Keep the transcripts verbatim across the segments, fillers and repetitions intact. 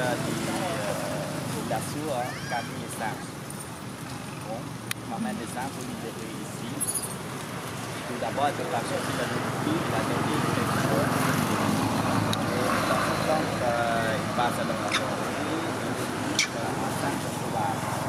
di da sua camisa bom mà men de sa pour l'idée ici tout d'abord de la chose de l'outil la technique de chose et donc il passe à la enceinte de sua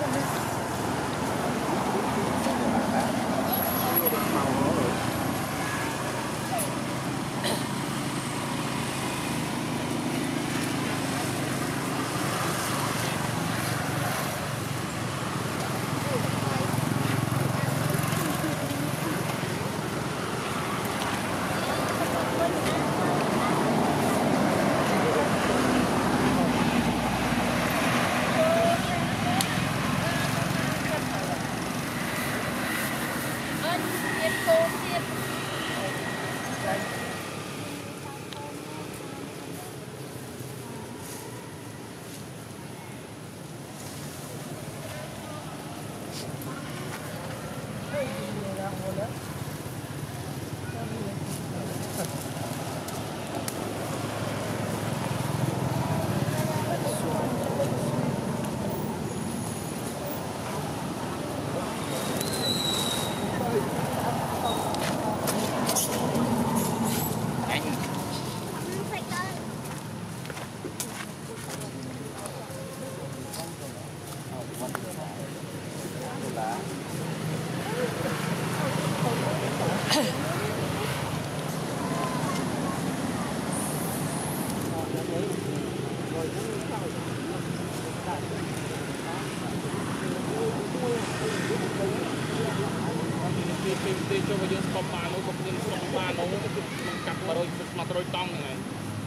cho bây giờ có ba nó có những con ba nó cặp mà rồi mà rồi tông này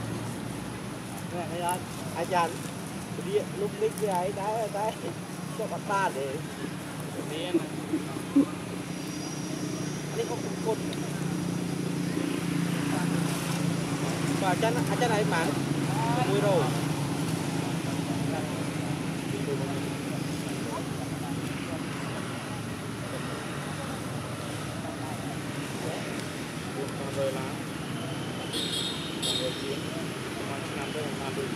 này anh anh chàng đi lúc nít cái ấy đấy đấy cho bắt ba để đi này anh không cột và chân anh chân này mà mùi rồi rồi là người chiến mà làm đây làm được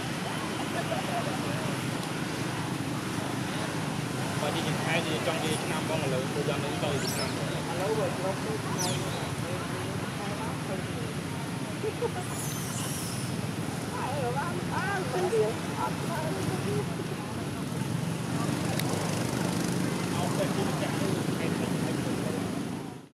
và đi khai gì trong đi năm con là lớn tôi dám đến tôi Việt Nam lâu rồi